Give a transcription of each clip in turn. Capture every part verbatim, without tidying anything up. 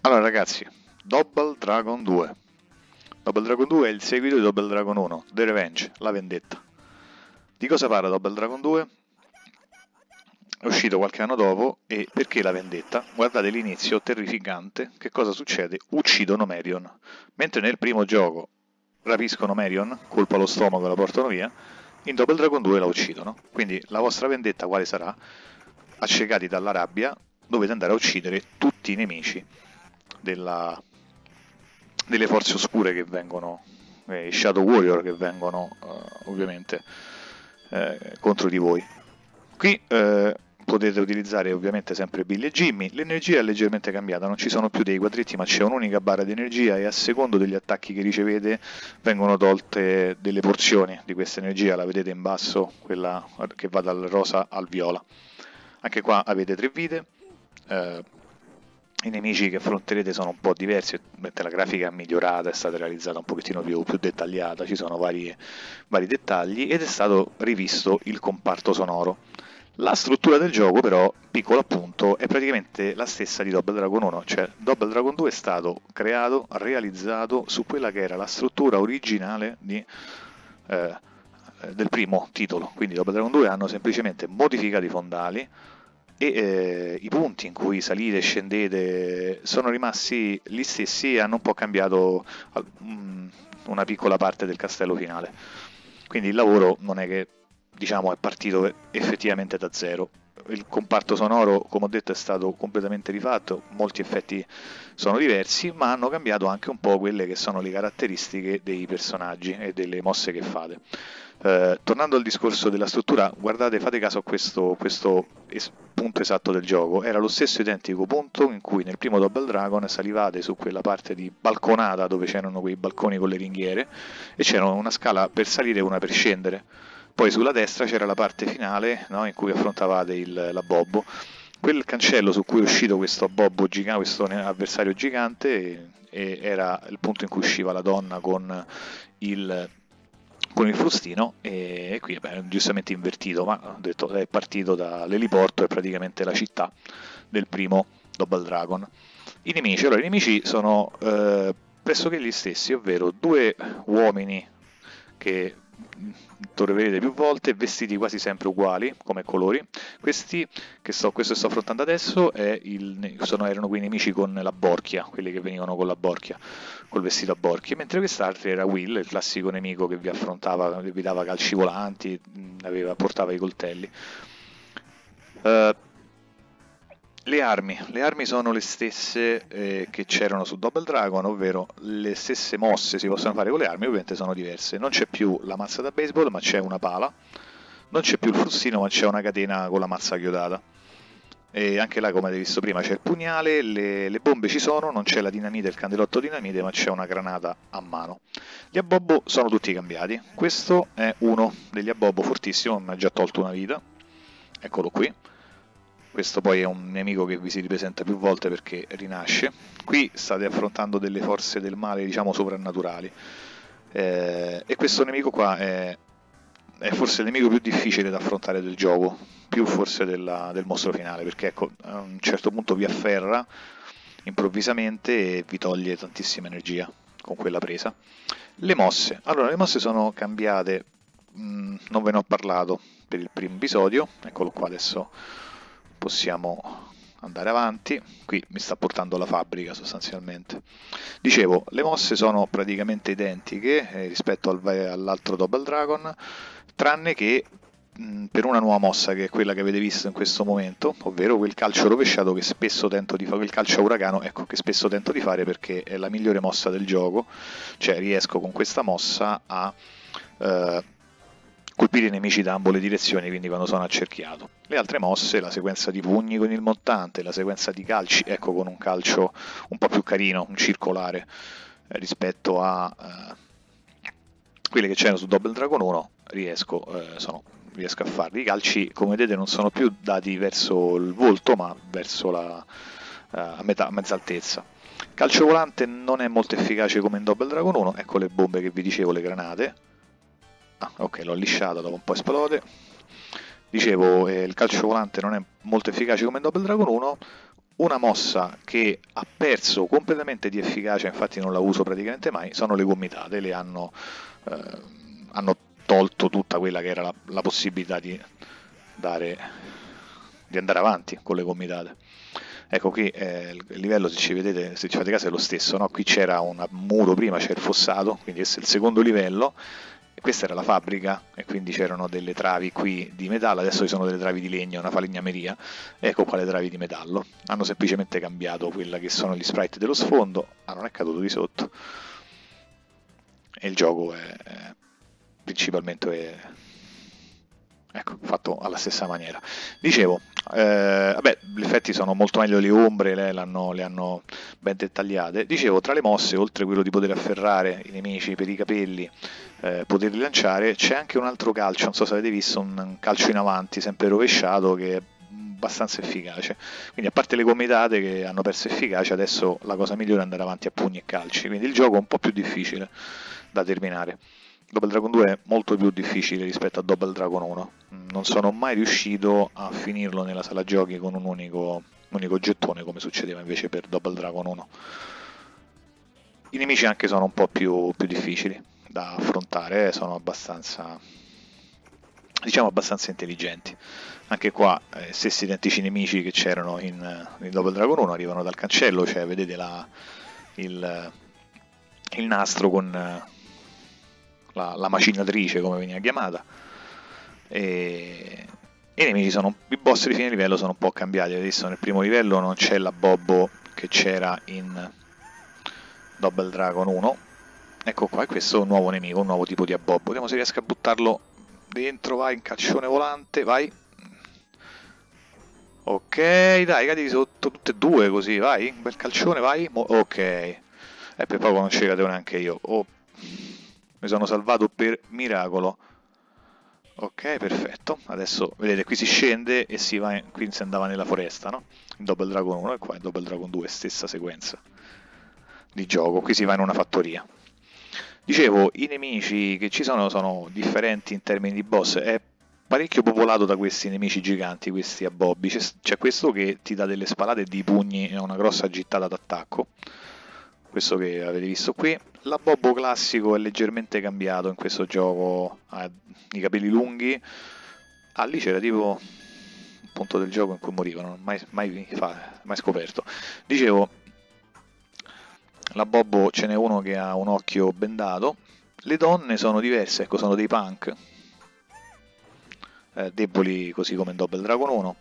Allora ragazzi, Double Dragon due. Double Dragon due è il seguito di Double Dragon uno, The Revenge, la vendetta. Di cosa parla Double Dragon due? È uscito qualche anno dopo e perché la vendetta? Guardate l'inizio terrificante, che cosa succede? Uccidono Marion. Mentre nel primo gioco rapiscono Marion, colpo allo stomaco e la portano via, in Double Dragon due la uccidono. Quindi la vostra vendetta quale sarà? Accecati dalla rabbia dovete andare a uccidere tutti i nemici della, delle forze oscure che vengono, eh, i Shadow Warrior che vengono eh, ovviamente eh, contro di voi. Qui eh, potete utilizzare ovviamente sempre Billy e Jimmy, l'energia è leggermente cambiata, non ci sono più dei quadretti ma c'è un'unica barra di energia e a secondo degli attacchi che ricevete vengono tolte delle porzioni di questa energia, la vedete in basso, quella che va dal rosa al viola. Anche qua avete tre vite, eh, i nemici che affronterete sono un po' diversi, la grafica è migliorata, è stata realizzata un pochettino più, più dettagliata, ci sono vari, vari dettagli ed è stato rivisto il comparto sonoro. La struttura del gioco però, piccolo appunto, è praticamente la stessa di Double Dragon uno, cioè Double Dragon due è stato creato, realizzato su quella che era la struttura originale di, eh, del primo titolo, quindi Double Dragon due hanno semplicemente modificato i fondali e eh, i punti in cui salite e scendete sono rimasti gli stessi e hanno un po' cambiato um, una piccola parte del castello finale. Quindi il lavoro non è che diciamo è partito effettivamente da zero. Il comparto sonoro, come ho detto, è stato completamente rifatto, molti effetti sono diversi, ma hanno cambiato anche un po' quelle che sono le caratteristiche dei personaggi e delle mosse che fate. Eh, tornando al discorso della struttura, guardate, fate caso a questo, questo es punto esatto del gioco. Era lo stesso identico punto in cui nel primo Double Dragon salivate su quella parte di balconata dove c'erano quei balconi con le ringhiere e c'era una scala per salire e una per scendere. Poi sulla destra c'era la parte finale, no, in cui affrontavate il, la Bobbo. Quel cancello su cui è uscito questo Bobbo gigante, questo avversario gigante, e, e era il punto in cui usciva la donna con il, con il frustino, e, e qui è giustamente invertito, ma ho detto è partito dall'eliporto, è praticamente la città del primo Double Dragon. I nemici, allora i nemici sono eh, pressoché gli stessi, ovvero due uomini che troverete più volte, vestiti quasi sempre uguali come colori. Questi che sto, questo che sto affrontando adesso è il, sono, erano quei nemici con la borchia, quelli che venivano con la borchia, col vestito a borchie, mentre quest'altro era Will, il classico nemico che vi affrontava, che vi dava calci volanti, aveva, portava i coltelli. Uh, Le armi. Le armi sono le stesse eh, che c'erano su Double Dragon, ovvero le stesse mosse si possono fare con le armi, ovviamente sono diverse. Non c'è più la mazza da baseball, ma c'è una pala. Non c'è più il frustino, ma c'è una catena con la mazza chiodata. E anche là, come avete visto prima, c'è il pugnale, le, le bombe ci sono, non c'è la dinamite, il candelotto dinamite, ma c'è una granata a mano. Gli abbobbo sono tutti cambiati. Questo è uno degli abbobbo fortissimo, mi ha già tolto una vita. Eccolo qui. Questo poi è un nemico che vi si ripresenta più volte perché rinasce. Qui state affrontando delle forze del male, diciamo, soprannaturali. Eh, e questo nemico qua è, è forse il nemico più difficile da affrontare del gioco, più forse della, del mostro finale, perché ecco, a un certo punto vi afferra improvvisamente e vi toglie tantissima energia con quella presa. Le mosse. Allora, le mosse sono cambiate, mh, non ve ne ho parlato per il primo episodio, eccolo qua adesso. Possiamo andare avanti, qui mi sta portando la fabbrica sostanzialmente. Dicevo, le mosse sono praticamente identiche eh, rispetto al, all'altro Double Dragon, tranne che mh, per una nuova mossa che è quella che avete visto in questo momento, ovvero quel calcio rovesciato che spesso tento di fare, quel calcio a uragano, ecco, che spesso tento di fare perché è la migliore mossa del gioco, cioè riesco con questa mossa a eh, colpire i nemici da ambo le direzioni, quindi quando sono accerchiato. Le altre mosse, la sequenza di pugni con il montante, la sequenza di calci, ecco, con un calcio un po' più carino, un circolare, eh, rispetto a eh, quelle che c'erano su Double Dragon uno, riesco, eh, sono, riesco a farli. I calci, come vedete, non sono più dati verso il volto, ma verso la eh, a, metà, a mezza altezza. Calcio volante non è molto efficace come in Double Dragon uno, ecco le bombe che vi dicevo, le granate. Ah, ok, l'ho lisciato, dopo un po' esplode. Dicevo, eh, il calcio volante non è molto efficace come in Double Dragon uno, una mossa che ha perso completamente di efficacia, infatti non la uso praticamente mai, sono le gomitate, le hanno, eh, hanno tolto tutta quella che era la, la possibilità di, dare, di andare avanti con le gomitate. Ecco qui eh, il livello, se ci vedete, se ci fate caso, è lo stesso, no? Qui c'era un muro prima, c'è il fossato, quindi questo è il secondo livello. Questa era la fabbrica e quindi c'erano delle travi qui di metallo, adesso ci sono delle travi di legno, una falegnameria, ecco qua le travi di metallo. Hanno semplicemente cambiato quella che sono gli sprite dello sfondo, ah non è caduto di sotto, e il gioco è, è principalmente è, ecco, fatto alla stessa maniera. Dicevo, eh, vabbè, gli effetti sono molto meglio, le ombre le, le, hanno, le hanno ben dettagliate. Dicevo, tra le mosse, oltre a quello di poter afferrare i nemici per i capelli, eh, poterli lanciare, c'è anche un altro calcio, non so se avete visto, un calcio in avanti, sempre rovesciato, che è abbastanza efficace. Quindi a parte le gomitate che hanno perso efficacia, adesso la cosa migliore è andare avanti a pugni e calci, quindi il gioco è un po' più difficile da terminare. Double Dragon due è molto più difficile rispetto a Double Dragon uno, non sono mai riuscito a finirlo nella sala giochi con un unico, un unico gettone come succedeva invece per Double Dragon uno. I nemici anche sono un po' più, più difficili da affrontare, sono abbastanza, diciamo, abbastanza intelligenti. Anche qua eh, stessi identici nemici che c'erano in, in Double Dragon uno arrivano dal cancello, cioè vedete la, il, il nastro con La, la macinatrice, come veniva chiamata, e, e i nemici sono, i boss di fine livello sono un po' cambiati. Adesso nel primo livello non c'è la Bobbo che c'era in Double Dragon uno, ecco qua, e questo è un nuovo nemico, un nuovo tipo di abbobbo. Vediamo se riesco a buttarlo dentro, vai, in calcione volante, vai, ok, dai, cadi sotto tutte e due così, vai, bel calcione, vai, ok, e per poco non ci cadevo neanche io, oh. Mi sono salvato per miracolo. Ok, perfetto. Adesso vedete qui si scende e si va in, qui si andava nella foresta, no? In Double Dragon uno e qua in Double Dragon due stessa sequenza di gioco. Qui si va in una fattoria. Dicevo, i nemici che ci sono sono differenti in termini di boss. È parecchio popolato da questi nemici giganti, questi abbobbi. C'è questo che ti dà delle spalate di pugni e una grossa gittata d'attacco. Questo che avete visto qui. L'abbobbo classico è leggermente cambiato in questo gioco, ha i capelli lunghi. Ah, lì c'era tipo un punto del gioco in cui morivano, mai, mai, mai scoperto. Dicevo, l'abbobbo ce n'è uno che ha un occhio bendato. Le donne sono diverse, ecco, sono dei punk, eh, deboli così come in Double Dragon uno.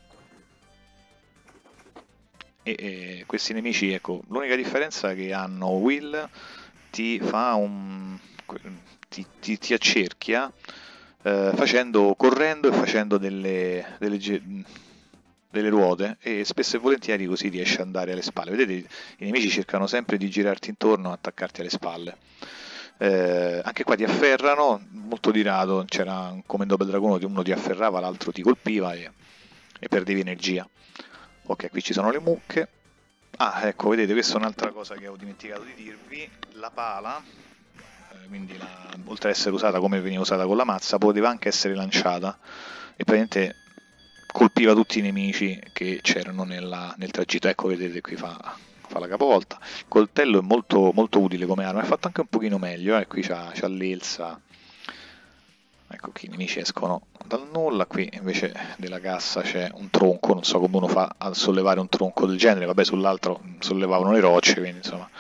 E, e questi nemici, ecco, l'unica differenza è che hanno Will, ti fa un ti, ti, ti accerchia eh, facendo, correndo e facendo delle, delle, delle ruote, e spesso e volentieri così riesce ad andare alle spalle. Vedete, i nemici cercano sempre di girarti intorno e attaccarti alle spalle. Eh, anche qua ti afferrano, molto di rado, c'era come in Double Dragon uno ti afferrava, l'altro ti colpiva e, e perdevi energia. Ok, qui ci sono le mucche. Ah, ecco, vedete, questa è un'altra cosa che ho dimenticato di dirvi. La pala, eh, quindi la, oltre ad essere usata come veniva usata con la mazza, poteva anche essere lanciata e praticamente colpiva tutti i nemici che c'erano nel tragitto. Ecco, vedete, qui fa, fa la capovolta. Il coltello è molto, molto utile come arma, è fatto anche un pochino meglio, eh, qui c'ha l'elsa. Ecco, qui i nemici escono dal nulla, qui invece della cassa c'è un tronco, non so come uno fa a sollevare un tronco del genere, vabbè, sull'altro sollevavano le rocce, quindi insomma,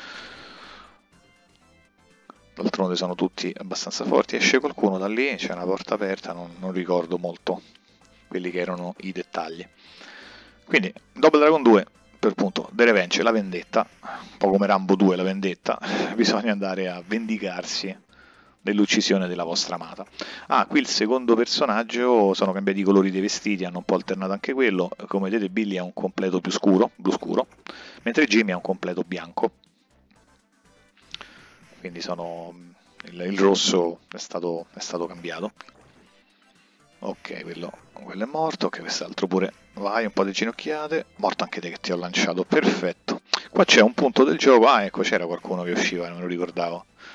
d'altronde sono tutti abbastanza forti. Esce qualcuno da lì, c'è una porta aperta, non, non ricordo molto quelli che erano i dettagli. Quindi Double Dragon due, per appunto, The Revenge, la vendetta, un po' come Rambo due, la vendetta, bisogna andare a vendicarsi dell'uccisione della vostra amata. Ah, qui il secondo personaggio, sono cambiati i colori dei vestiti, hanno un po' alternato anche quello. Come vedete Billy ha un completo più scuro, blu scuro, mentre Jimmy ha un completo bianco. Quindi sono, il, il rosso è stato, è stato cambiato. Ok, quello, quello è morto, ok, quest'altro pure, vai, un po' di ginocchiate, morto anche te che ti ho lanciato, perfetto. Qua c'è un punto del gioco, ah ecco, c'era qualcuno che usciva, non me lo ricordavo.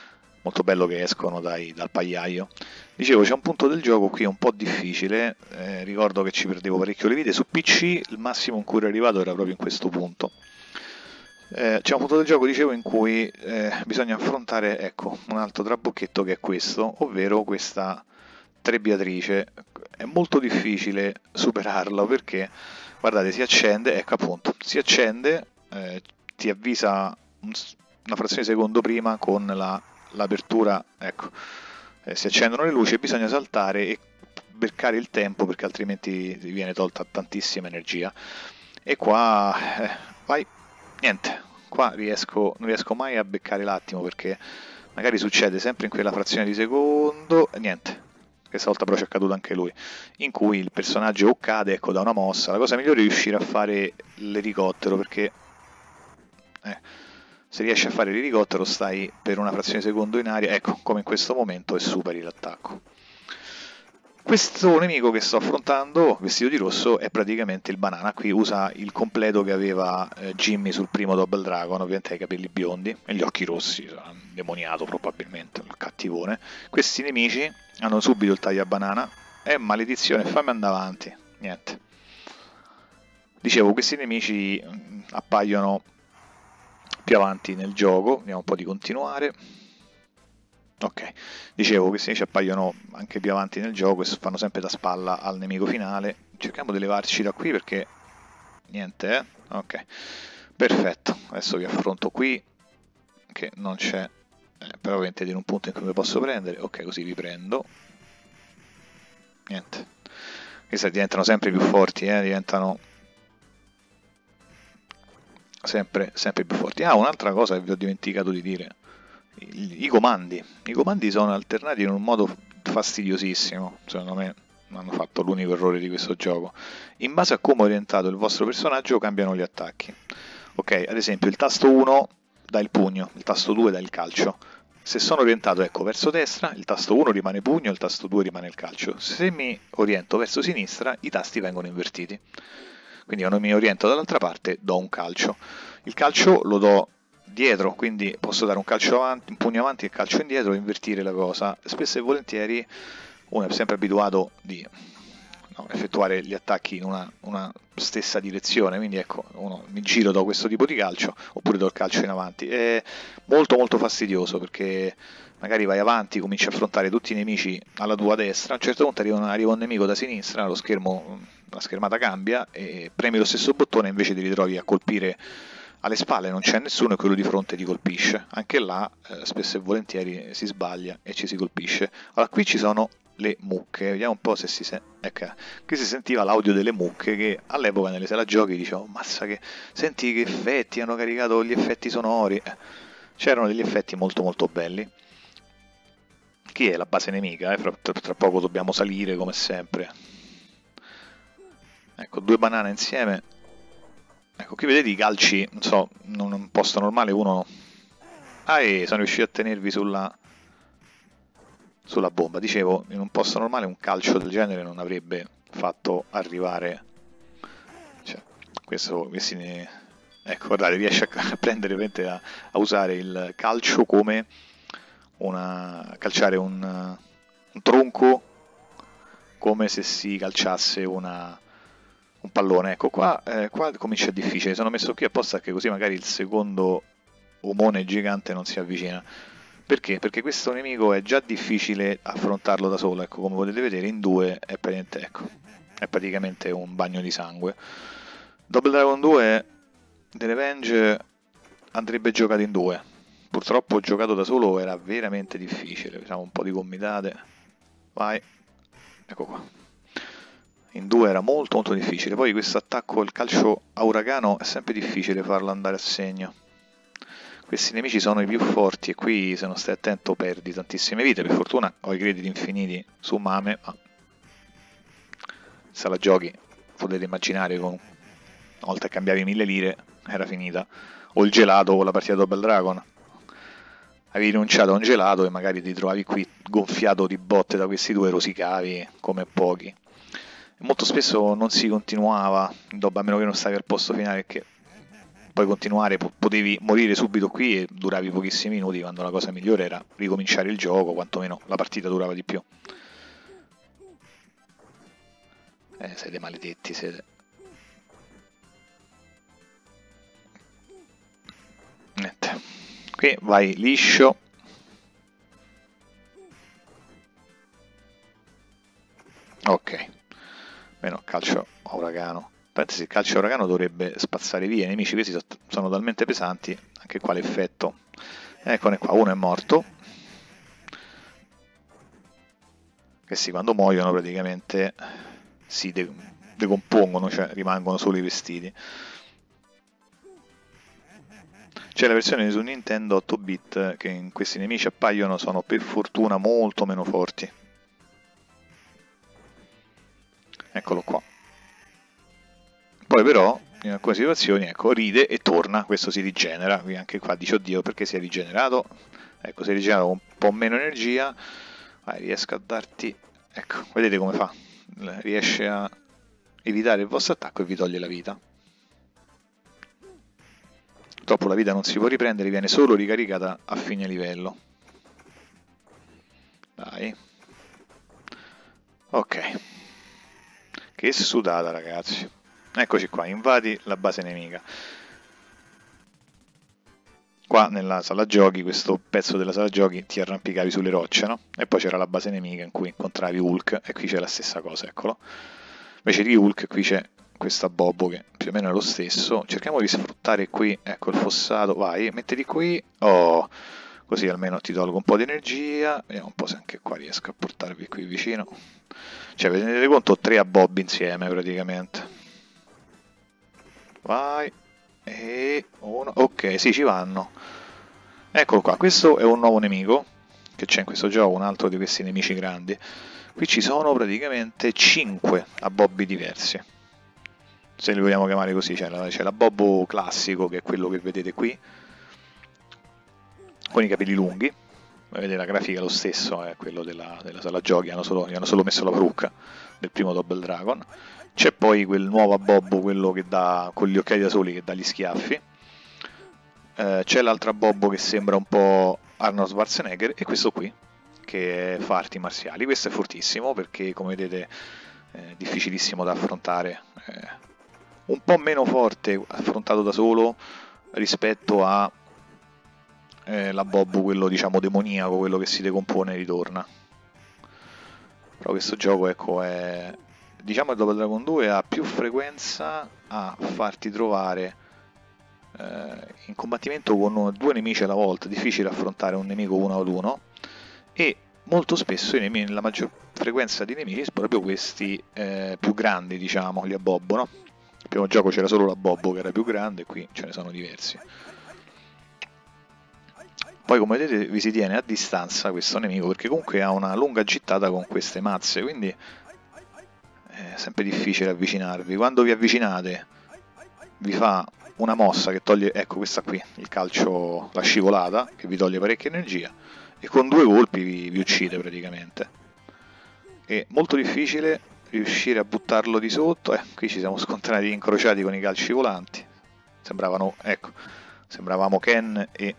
molto bello che escono dai, dal pagliaio. Dicevo, c'è un punto del gioco qui un po' difficile, eh, ricordo che ci perdevo parecchio le vite, su P C il massimo in cui ero arrivato era proprio in questo punto. Eh, c'è un punto del gioco, dicevo, in cui eh, bisogna affrontare, ecco, un altro trabocchetto che è questo, ovvero questa trebbiatrice. È molto difficile superarlo perché, guardate, si accende, ecco appunto, si accende, eh, ti avvisa un, una frazione di secondo prima con la, l'apertura, ecco, eh, si accendono le luci e bisogna saltare e beccare il tempo perché altrimenti ti viene tolta tantissima energia. E qua, eh, vai, niente, qua riesco, non riesco mai a beccare l'attimo perché magari succede sempre in quella frazione di secondo, e niente. Questa volta però ci è caduto anche lui, in cui il personaggio o cade, ecco, da una mossa. La cosa migliore è riuscire a fare l'elicottero, perché eh, se riesci a fare l'elicottero stai per una frazione di secondo in aria, ecco, come in questo momento, e superi l'attacco. Questo nemico che sto affrontando, vestito di rosso, è praticamente il banana. Qui usa il completo che aveva eh, Jimmy sul primo Double Dragon, ovviamente ha i capelli biondi e gli occhi rossi, demoniato probabilmente, il cattivone. Questi nemici hanno subito il taglio a banana, e maledizione, fammi andare avanti, niente. Dicevo, questi nemici mh, appaiono più avanti nel gioco, vediamo un po' di continuare. Ok, dicevo, questi nemici appaiono anche più avanti nel gioco e fanno sempre da spalla al nemico finale. Cerchiamo di levarci da qui perché niente, eh? Ok, perfetto. Adesso vi affronto qui, che non c'è, eh, però ovviamente in un punto in cui mi posso prendere. Ok, così vi prendo. Niente. Questi diventano sempre più forti, eh? Diventano sempre, sempre più forti. Ah, un'altra cosa che vi ho dimenticato di dire. I comandi. I comandi sono alternati in un modo fastidiosissimo, secondo me hanno fatto l'unico errore di questo gioco. In base a come è orientato il vostro personaggio cambiano gli attacchi. Ok, ad esempio il tasto uno dà il pugno, il tasto due dà il calcio. Se sono orientato, ecco, verso destra, il tasto uno rimane pugno, il tasto due rimane il calcio. Se mi oriento verso sinistra, i tasti vengono invertiti. Quindi quando mi oriento dall'altra parte do un calcio. Il calcio lo do dietro, quindi posso dare un calcio avanti, un pugno avanti e calcio indietro e invertire la cosa. Spesso e volentieri uno è sempre abituato di no, effettuare gli attacchi in una, una stessa direzione, quindi ecco, uno mi giro da questo tipo di calcio oppure do il calcio in avanti. È molto molto fastidioso perché magari vai avanti, cominci a affrontare tutti i nemici alla tua destra, a un certo punto arriva un, arriva un nemico da sinistra, lo schermo, la schermata cambia e premi lo stesso bottone e invece ti ritrovi a colpire alle spalle, non c'è nessuno e quello di fronte ti colpisce. Anche là eh, spesso e volentieri si sbaglia e ci si colpisce. Allora qui ci sono le mucche, vediamo un po' se si sente. Ecco, qui si sentiva l'audio delle mucche che all'epoca nelle sala giochi dicevo, massa che senti che effetti, hanno caricato gli effetti sonori. Eh, c'erano degli effetti molto molto belli. Chi è la base nemica? Eh? Fra, tra poco dobbiamo salire come sempre. Ecco, due banane insieme. Ecco, qui vedete i calci, non so, in un posto normale uno... Ah, e sono riuscito a tenervi sulla... sulla bomba. Dicevo, in un posto normale un calcio del genere non avrebbe fatto arrivare... Cioè, questo... Questi ne... Ecco, guardate, riesce a prendere, a, a usare il calcio come una... a calciare un, un tronco come se si calciasse una... un pallone. Ecco, qua, eh, qua comincia difficile. Sono messo qui apposta che così magari il secondo omone gigante non si avvicina. Perché? Perché questo nemico è già difficile affrontarlo da solo. Ecco, come potete vedere, in due è praticamente, ecco, è praticamente un bagno di sangue. Double Dragon due The Revenge andrebbe giocato in due. Purtroppo giocato da solo era veramente difficile. Facciamo un po' di gomitate. Vai. Ecco qua. In due era molto molto difficile. Poi questo attacco, il calcio a uragano, è sempre difficile farlo andare a segno. Questi nemici sono i più forti e qui se non stai attento perdi tantissime vite. Per fortuna ho i crediti infiniti su Mame, ma se la giochi potete immaginare con... una volta che cambiavi mille lire era finita. O il gelato o la partita Double Dragon. Avevi rinunciato a un gelato e magari ti trovavi qui gonfiato di botte da questi due, rosicavi come pochi. Molto spesso non si continuava, a meno che non stavi al posto finale, che poi continuare, potevi morire subito qui e duravi pochissimi minuti, quando la cosa migliore era ricominciare il gioco, quantomeno la partita durava di più. Eh, siete maledetti, siete. Niente. Qui vai liscio. Ok. Meno calcio a uragano. Pensi, il calcio a uragano dovrebbe spazzare via i nemici, questi sono talmente pesanti, anche qua l'effetto. Eccone qua, uno è morto. Questi quando muoiono praticamente si de decompongono, cioè rimangono solo i vestiti. C'è la versione su Nintendo otto bit che in questi nemici appaiono, sono per fortuna molto meno forti. Eccolo qua. Poi però in alcune situazioni, ecco, ride e torna, questo si rigenera, quindi anche qua dice oddio perché si è rigenerato, ecco, si è rigenerato con un po' meno energia. Vai, riesco a darti, ecco, vedete come fa, riesce a evitare il vostro attacco e vi toglie la vita. Dopo la vita non si può riprendere, viene solo ricaricata a fine livello. Dai. Ok. Che sudata, ragazzi. Eccoci qua, invadi la base nemica. Qua nella sala giochi, questo pezzo della sala giochi, ti arrampicavi sulle rocce, no? E poi c'era la base nemica in cui incontravi Hulk, e qui c'è la stessa cosa, eccolo. Invece di Hulk qui c'è questa Bobo che più o meno è lo stesso. Cerchiamo di sfruttare qui, ecco il fossato, vai, mettiti qui, oh, così almeno ti tolgo un po' di energia. Vediamo un po' se anche qua riesco a portarvi qui vicino. Cioè, vi rendete conto? Tre a Bob insieme praticamente. Vai. E uno. Ok, sì, ci vanno. Eccolo qua, questo è un nuovo nemico che c'è in questo gioco, un altro di questi nemici grandi. Qui ci sono praticamente cinque abbobbi diversi, se li vogliamo chiamare così. C'è l'abbobbo classico, che è quello che vedete qui, con i capelli lunghi. Vedete, la grafica è lo stesso, è quello della, della sala giochi, hanno solo, gli hanno solo messo la parrucca del primo Double Dragon. C'è poi quel nuovo abbobbo, quello che dà con gli occhiali da soli, che dà gli schiaffi. Eh, c'è l'altro abbobbo che sembra un po' Arnold Schwarzenegger, e questo qui che fa arti marziali. Questo è fortissimo perché, come vedete, è difficilissimo da affrontare, è un po' meno forte affrontato da solo rispetto a eh, l'abbobbo, quello diciamo demoniaco, quello che si decompone e ritorna. Però questo gioco, ecco, è, diciamo che Double Dragon due ha più frequenza a farti trovare eh, in combattimento con due nemici alla volta, difficile affrontare un nemico uno ad uno, e molto spesso i nemici, la maggior frequenza di nemici, proprio questi eh, più grandi, diciamo, gli abbobbo, no? Nel primo gioco c'era solo l'abbobbo che era più grande, qui ce ne sono diversi. Poi, come vedete, vi si tiene a distanza questo nemico, perché comunque ha una lunga gittata con queste mazze, quindi è sempre difficile avvicinarvi. Quando vi avvicinate vi fa una mossa che toglie, ecco questa qui, il calcio, la scivolata, che vi toglie parecchia energia, e con due colpi vi, vi uccide praticamente. È molto difficile riuscire a buttarlo di sotto. Eh, qui ci siamo scontrati incrociati con i calci volanti. Sembravano, ecco, sembravamo Ken e...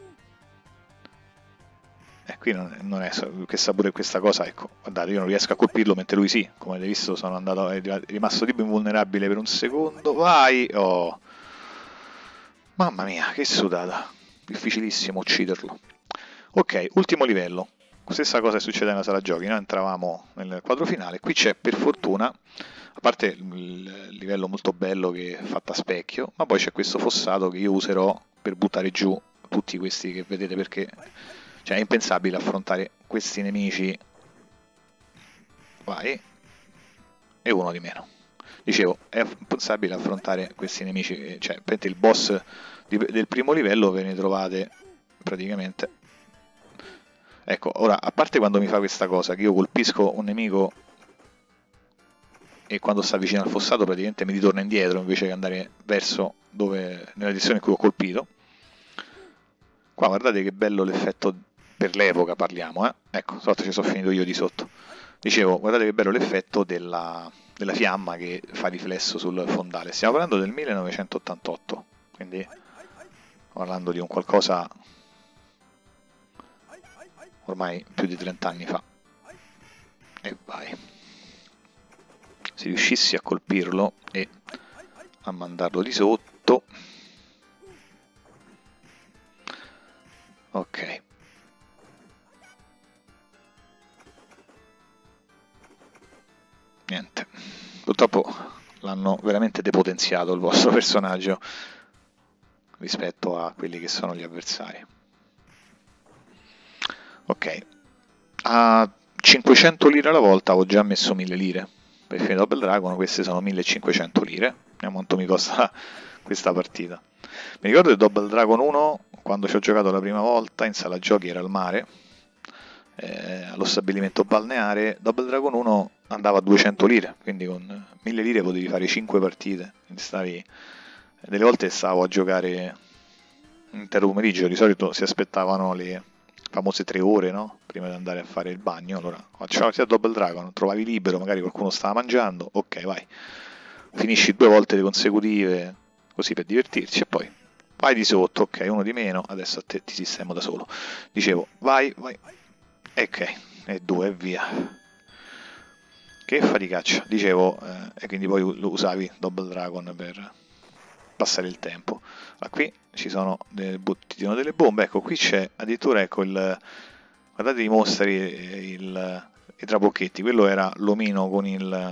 E qui non, non è questa, pure questa cosa, ecco, guardate, io non riesco a colpirlo mentre lui sì, come avete visto sono andato, è rimasto tipo invulnerabile per un secondo, vai, oh, mamma mia, che sudata, difficilissimo ucciderlo. Ok, ultimo livello, stessa cosa succede nella sala giochi, noi entravamo nel quadro finale, qui c'è per fortuna, a parte il livello molto bello che è fatto a specchio, ma poi c'è questo fossato che io userò per buttare giù tutti questi che vedete, perché... cioè è impensabile affrontare questi nemici, vai, e uno di meno. Dicevo, è impensabile affrontare questi nemici, cioè il boss di, del primo livello ve ne trovate praticamente. Ecco, ora, a parte quando mi fa questa cosa, che io colpisco un nemico e quando sta vicino al fossato praticamente mi ritorna indietro invece che andare verso dove, nella direzione in cui ho colpito. Qua guardate che bello l'effetto, per l'epoca parliamo, eh? Ecco, sotto ci sono finito io di sotto. Dicevo, guardate che bello l'effetto della, della fiamma che fa riflesso sul fondale. Stiamo parlando del millenovecentottantotto, quindi parlando di un qualcosa ormai più di trenta anni fa. E vai. Se riuscissi a colpirlo e a mandarlo di sotto. Ok. Niente. Purtroppo l'hanno veramente depotenziato il vostro personaggio rispetto a quelli che sono gli avversari. Ok. A cinquecento lire alla volta ho già messo mille lire. Per finire Double Dragon queste sono millecinquecento lire. Vediamo quanto mi costa questa partita. Mi ricordo che Double Dragon uno, quando ci ho giocato la prima volta in sala giochi, era al mare, eh, allo stabilimento balneare. Double Dragon uno andava a duecento lire, quindi con mille lire potevi fare cinque partite. Quindi stavi... Delle volte stavo a giocare l'intero pomeriggio, di solito si aspettavano le famose tre ore, no? Prima di andare a fare il bagno. Allora facciamo la partita Double Dragon, trovavi libero, magari qualcuno stava mangiando, ok vai, finisci due volte consecutive così per divertirci e poi vai di sotto, ok, uno di meno, adesso a te ti sistemo da solo. Dicevo, vai, vai, ok, e due e via. Che faticaccia, dicevo, eh, e quindi poi lo usavi Double Dragon per passare il tempo. Allora, qui ci sono delle, delle bombe, ecco, qui c'è addirittura, ecco, il... Guardate i mostri, il, i trabocchetti, quello era l'omino con il...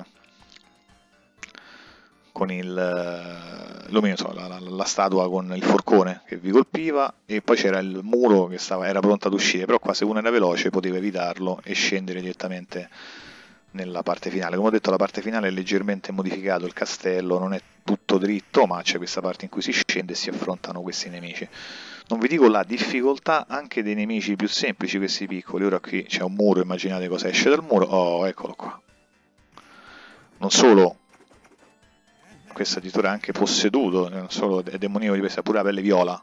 con il l'omino, so, la, la, la statua con il forcone che vi colpiva, e poi c'era il muro che stava, era pronto ad uscire, però qua se uno era veloce poteva evitarlo e scendere direttamente nella parte finale. Come ho detto, la parte finale è leggermente modificato, il castello non è tutto dritto, ma c'è questa parte in cui si scende e si affrontano questi nemici. Non vi dico la difficoltà anche dei nemici più semplici, questi piccoli. Ora qui c'è un muro, immaginate cosa esce dal muro. Oh, eccolo qua. Non solo, questo addirittura è anche posseduto, non solo è demoniaco di questa, pure la pelle viola.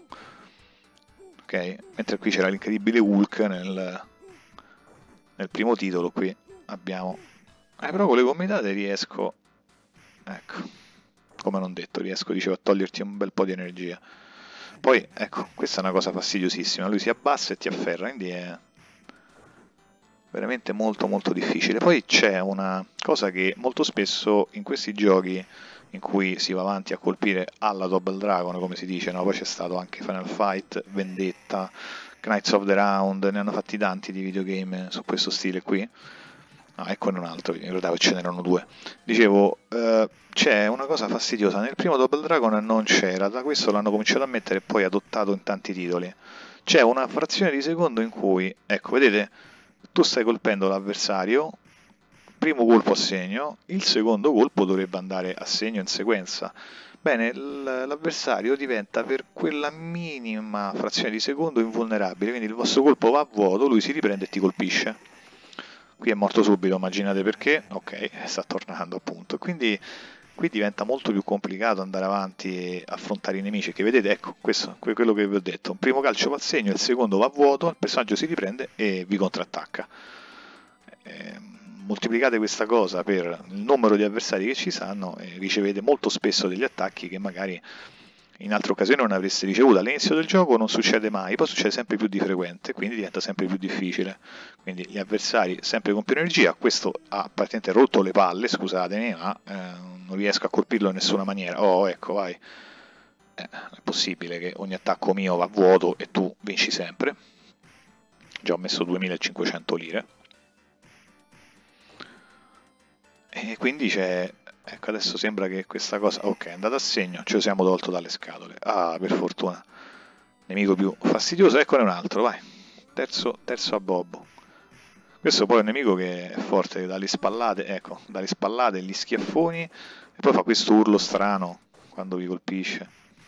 Ok, mentre qui c'era l'incredibile Hulk nel, nel primo titolo, qui abbiamo... Eh, però con le gomitate riesco... Ecco, come non detto, riesco, dicevo, a toglierti un bel po' di energia. Poi, ecco, questa è una cosa fastidiosissima, lui si abbassa e ti afferra, quindi è veramente molto molto difficile. Poi c'è una cosa che molto spesso in questi giochi in cui si va avanti a colpire alla Double Dragon, come si dice, no? Poi c'è stato anche Final Fight, Vendetta, Knights of the Round, ne hanno fatti tanti di videogame su questo stile qui. Ah, ecco un altro, in realtà ce n'erano due. Dicevo, eh, c'è una cosa fastidiosa, nel primo Double Dragon non c'era, da questo l'hanno cominciato a mettere e poi adottato in tanti titoli. C'è una frazione di secondo in cui, ecco, vedete, tu stai colpendo l'avversario, primo colpo a segno, il secondo colpo dovrebbe andare a segno in sequenza. Bene, l'avversario diventa per quella minima frazione di secondo invulnerabile, quindi il vostro colpo va a vuoto, lui si riprende e ti colpisce. Qui è morto subito, immaginate perché, ok, sta tornando appunto, quindi qui diventa molto più complicato andare avanti e affrontare i nemici, che vedete, ecco, questo è quello che vi ho detto, un primo calcio va a segno, il secondo va a vuoto, il personaggio si riprende e vi contrattacca. Eh, moltiplicate questa cosa per il numero di avversari che ci stanno e ricevete molto spesso degli attacchi che magari in altre occasioni non avreste ricevuto. All'inizio del gioco non succede mai, poi succede sempre più di frequente, quindi diventa sempre più difficile. Quindi gli avversari sempre con più energia, questo ha praticamente rotto le palle, scusatemi, ma eh, non riesco a colpirlo in nessuna maniera. Oh, ecco, vai. Eh, è possibile che ogni attacco mio va a vuoto e tu vinci sempre. Già ho messo duemilacinquecento lire. E quindi c'è... Ecco, adesso sembra che questa cosa... Ok, è andata a segno, ce lo siamo tolto dalle scatole. Ah, per fortuna. Nemico più fastidioso, eccone un altro, vai. Terzo, terzo a Bobbo. Questo poi è un nemico che è forte, che dà le spallate, ecco, dà le spallate, gli schiaffoni, e poi fa questo urlo strano quando vi colpisce.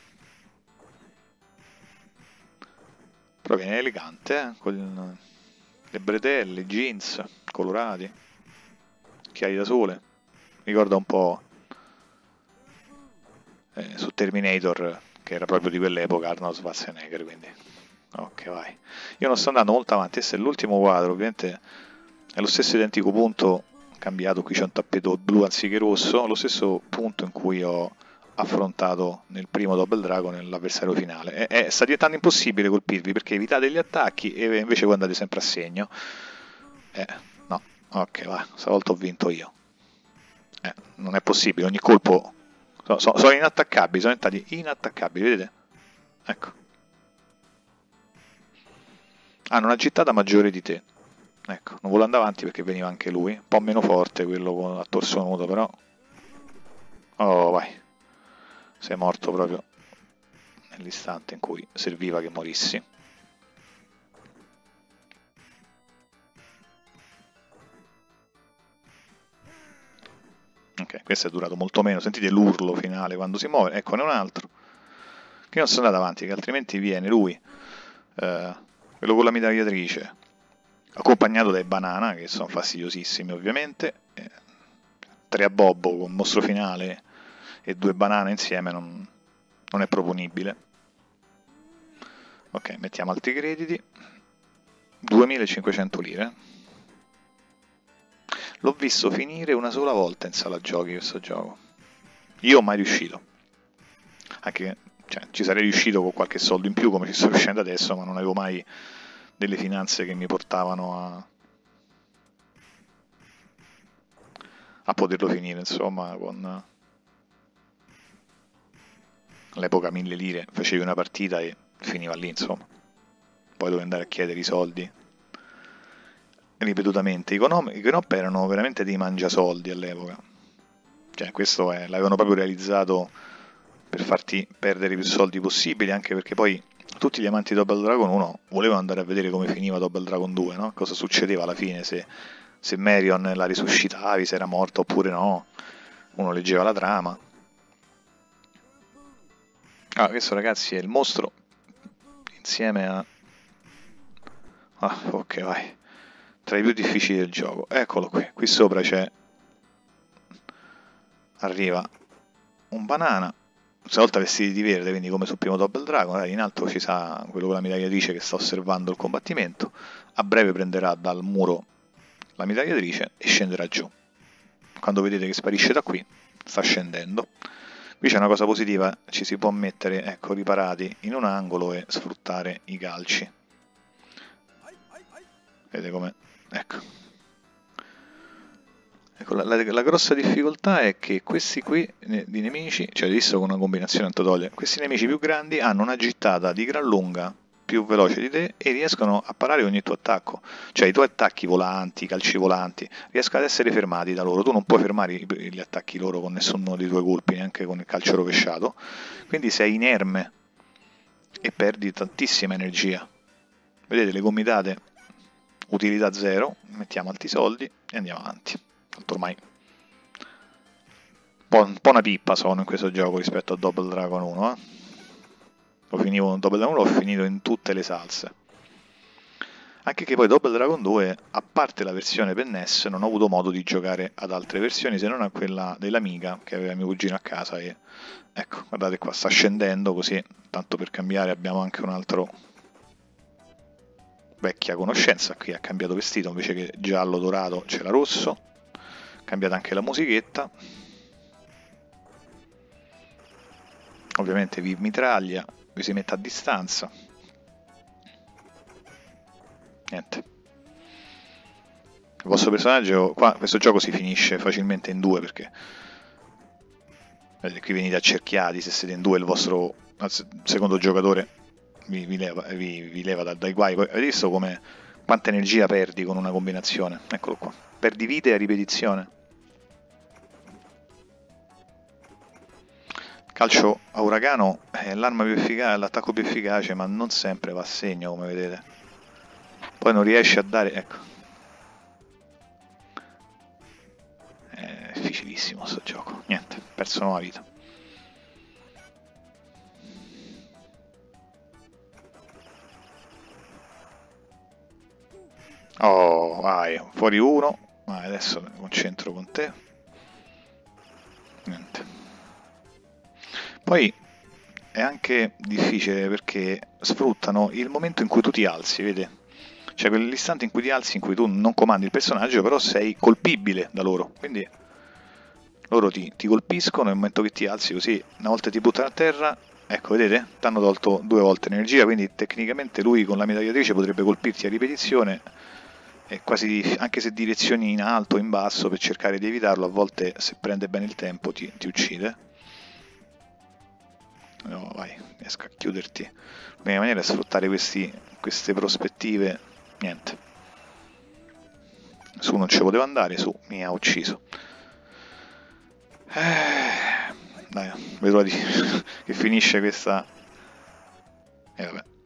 Però viene elegante, eh? Con le bretelle, i jeans colorati, occhiali da sole. Ricorda un po' eh, su Terminator, che era proprio di quell'epoca, Arnold Schwarzenegger, quindi... Ok, vai. Io non sto andando molto avanti, questo è l'ultimo quadro, ovviamente è lo stesso identico punto, cambiato, qui c'è un tappeto blu anziché rosso, lo stesso punto in cui ho affrontato nel primo Double Dragon l'avversario finale. È, è, sta diventando impossibile colpirvi perché evitate gli attacchi e invece voi andate sempre a segno. Eh, no, ok, va, stavolta ho vinto io. Eh, non è possibile, ogni colpo... So, so, sono inattaccabili, sono diventati inattaccabili, vedete? Ecco. Hanno una gittata maggiore di te. Ecco, non vuole andare avanti perché veniva anche lui. Un po' meno forte quello a torso nudo, però... Oh, vai. Sei morto proprio nell'istante in cui serviva che morissi. Ok, questo è durato molto meno. Sentite l'urlo finale quando si muove. Eccone un altro. Che non sono andato avanti, che altrimenti viene lui, eh, quello con la mitragliatrice, accompagnato dai banana, che sono fastidiosissimi ovviamente. Eh, tre a bobbo con mostro finale e due banane insieme non, non è proponibile. Ok, mettiamo altri crediti. duemilacinquecento lire. L'ho visto finire una sola volta in sala giochi questo gioco. Io mai riuscito. Anche, cioè, ci sarei riuscito con qualche soldo in più come ci sto riuscendo adesso, ma non avevo mai delle finanze che mi portavano a, a poterlo finire, insomma, con all'epoca mille lire facevi una partita e finiva lì, insomma. Poi dovevi andare a chiedere i soldi ripetutamente. I Gonop erano veramente dei mangiasoldi all'epoca, cioè questo l'avevano proprio realizzato per farti perdere più soldi possibili, anche perché poi tutti gli amanti di Double Dragon uno volevano andare a vedere come finiva Double Dragon due, no? Cosa succedeva alla fine, se, se Marion la risuscitavi, se era morta oppure no, uno leggeva la trama. Ah, questo ragazzi è il mostro insieme a... Ah, ok, vai. Tra i più difficili del gioco. Eccolo qui. Qui sopra c'è... Arriva un banana. Stavolta vestiti di verde, quindi come sul primo Double Dragon. In alto ci sa quello con la mitragliatrice che sta osservando il combattimento. A breve prenderà dal muro la mitragliatrice e scenderà giù. Quando vedete che sparisce da qui, sta scendendo. Qui c'è una cosa positiva, ci si può mettere, ecco, riparati in un angolo e sfruttare i calci. Vedete com'è? Ecco. Ecco la, la, la grossa difficoltà è che questi qui di nemici, cioè visto con una combinazione tutorial, questi nemici più grandi hanno una gittata di gran lunga più veloce di te e riescono a parare ogni tuo attacco, cioè i tuoi attacchi volanti, i calci volanti, riescono ad essere fermati da loro, tu non puoi fermare gli attacchi loro con nessuno dei tuoi colpi, neanche con il calcio rovesciato, quindi sei inerme e perdi tantissima energia. Vedete le gomitate, utilità zero, mettiamo altri soldi e andiamo avanti. Tanto ormai un po', un po' una pippa sono in questo gioco rispetto a Double Dragon uno, eh? Lo finivo in Double Dragon uno, l'ho finito in tutte le salse. Anche che poi Double Dragon due, a parte la versione per N E S, non ho avuto modo di giocare ad altre versioni se non a quella dell'Amiga che aveva mio cugino a casa. E ecco, guardate qua, sta scendendo così, tanto per cambiare abbiamo anche un altro vecchia conoscenza. Qui ha cambiato vestito, invece che giallo dorato c'era rosso, cambiata anche la musichetta. Ovviamente vi mitraglia, vi si mette a distanza. Niente. Il vostro personaggio, qua questo gioco si finisce facilmente in due perché vedete, qui venite accerchiati, se siete in due il vostro secondo giocatore vi, vi leva, vi, vi leva dai guai. Avete visto come, quanta energia perdi con una combinazione? Eccolo qua, perdi vite a ripetizione. Calcio a uragano è l'arma più efficace, l'attacco più efficace, ma non sempre va a segno, come vedete. Poi non riesce a dare, ecco. È difficilissimo questo gioco. Niente, perso una vita. Oh, vai, fuori uno. Vai, adesso mi concentro con te. Niente. Poi è anche difficile perché sfruttano il momento in cui tu ti alzi, vedi? Cioè quell'istante in cui ti alzi, in cui tu non comandi il personaggio, però sei colpibile da loro. Quindi loro ti, ti colpiscono, nel momento che ti alzi così, una volta ti buttano a terra, ecco, vedete? Ti hanno tolto due volte energia, quindi tecnicamente lui con la mitragliatrice potrebbe colpirti a ripetizione, e quasi anche se direzioni in alto o in basso per cercare di evitarlo, a volte se prende bene il tempo ti, ti uccide. No, vai, riesco a chiuderti. L'unica maniera è sfruttare questi, queste prospettive. Niente. Su non ci poteva andare, su mi ha ucciso. Eh, dai, vedo di che finisce questa. E eh, vabbè.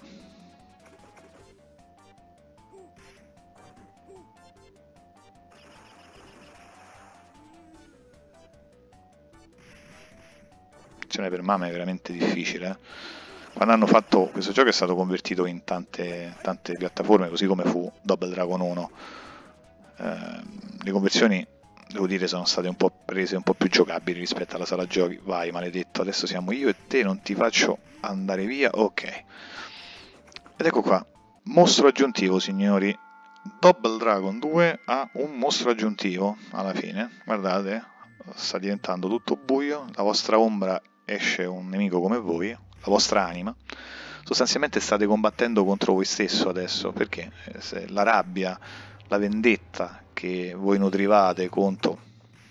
Per Mama è veramente difficile. Eh? Quando hanno fatto questo gioco è stato convertito in tante, tante piattaforme, così come fu Double Dragon uno. Eh, le conversioni, devo dire, sono state un po' prese un po' più giocabili rispetto alla sala giochi. Vai, maledetto, adesso siamo io e te, non ti faccio andare via. Ok. Ed ecco qua, mostro aggiuntivo, signori. Double Dragon due ha un mostro aggiuntivo alla fine. Guardate, sta diventando tutto buio, la vostra ombra esce un nemico come voi, la vostra anima. Sostanzialmente state combattendo contro voi stesso adesso, perché se la rabbia, la vendetta che voi nutrivate contro,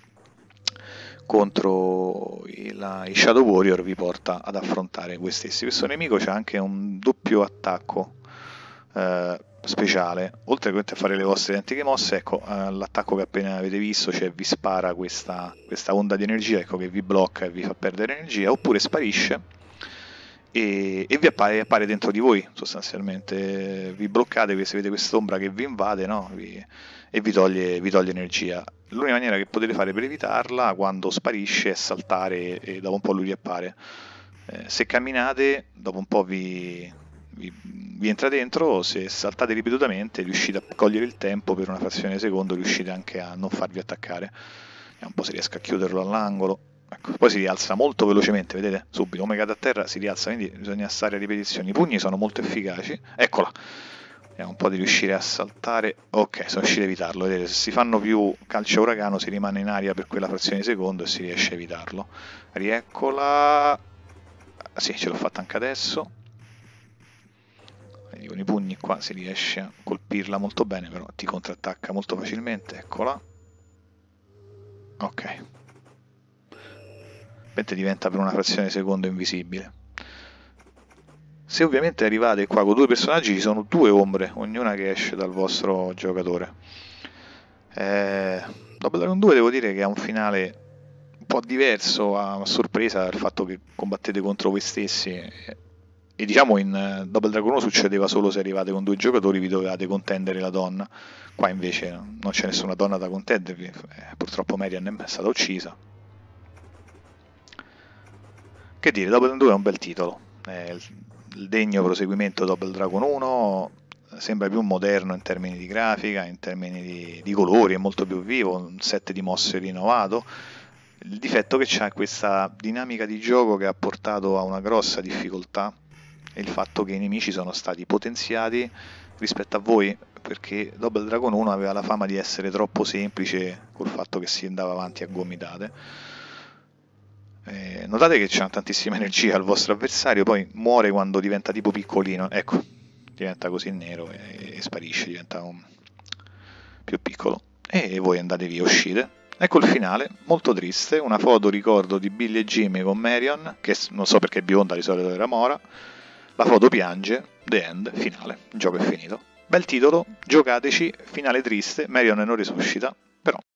contro i, la, i Shadow Warrior vi porta ad affrontare voi stessi. Questo nemico ha anche un doppio attacco eh, speciale, oltre a fare le vostre identiche mosse. Ecco, eh, l'attacco che appena avete visto, cioè vi spara questa, questa onda di energia, ecco, che vi blocca e vi fa perdere energia, oppure sparisce e, e vi appare, appare dentro di voi, sostanzialmente vi bloccate, vedete quest'ombra che vi invade, no? vi, e vi toglie, vi toglie energia. L'unica maniera che potete fare per evitarla quando sparisce è saltare e dopo un po' lui riappare. Eh, se camminate, dopo un po' vi, vi, vi entra dentro, se saltate ripetutamente riuscite a cogliere il tempo per una frazione di secondo, riuscite anche a non farvi attaccare. Vediamo un po' se riesco a chiuderlo all'angolo. Ecco, poi si rialza molto velocemente, vedete? Subito, come cade a terra si rialza, quindi bisogna stare a ripetizioni. I pugni sono molto efficaci. Eccola! Vediamo un po' di riuscire a saltare. Ok, sono riuscito a evitarlo, vedete? Se si fanno più calcio a uragano si rimane in aria per quella frazione di secondo e si riesce a evitarlo. Rieccola. Sì, ce l'ho fatta anche adesso. Vedi, con i pugni qua si riesce a colpirla molto bene, però ti contrattacca molto facilmente. Eccola. Ok. Diventa per una frazione di secondo invisibile. Se ovviamente arrivate qua con due personaggi, ci sono due ombre, ognuna che esce dal vostro giocatore. Eh, Double Dragon due devo dire che ha un finale un po' diverso, a sorpresa dal fatto che combattete contro voi stessi. E, e diciamo in Double Dragon uno succedeva solo se arrivate con due giocatori, vi dovevate contendere la donna. Qua invece non c'è nessuna donna da contendervi, eh, purtroppo Marian è stata uccisa. Che dire, Double Dragon due è un bel titolo, è il degno proseguimento di Double Dragon uno, sembra più moderno in termini di grafica, in termini di, di colori, è molto più vivo, un set di mosse rinnovato. Il difetto che c'ha è questa dinamica di gioco che ha portato a una grossa difficoltà, è il fatto che i nemici sono stati potenziati rispetto a voi, perché Double Dragon uno aveva la fama di essere troppo semplice col fatto che si andava avanti a gomitate. Eh, notate che c'è tantissima energia al vostro avversario, poi muore quando diventa tipo piccolino, ecco, diventa così nero e, e sparisce, diventa un... più piccolo, e voi andate via, uscite. Ecco il finale, molto triste, una foto ricordo di Billy e Jimmy con Marion, che non so perché è bionda, di solito era mora, la foto piange, the end, finale, il gioco è finito. Bel titolo, giocateci, finale triste, Marion non risuscita, però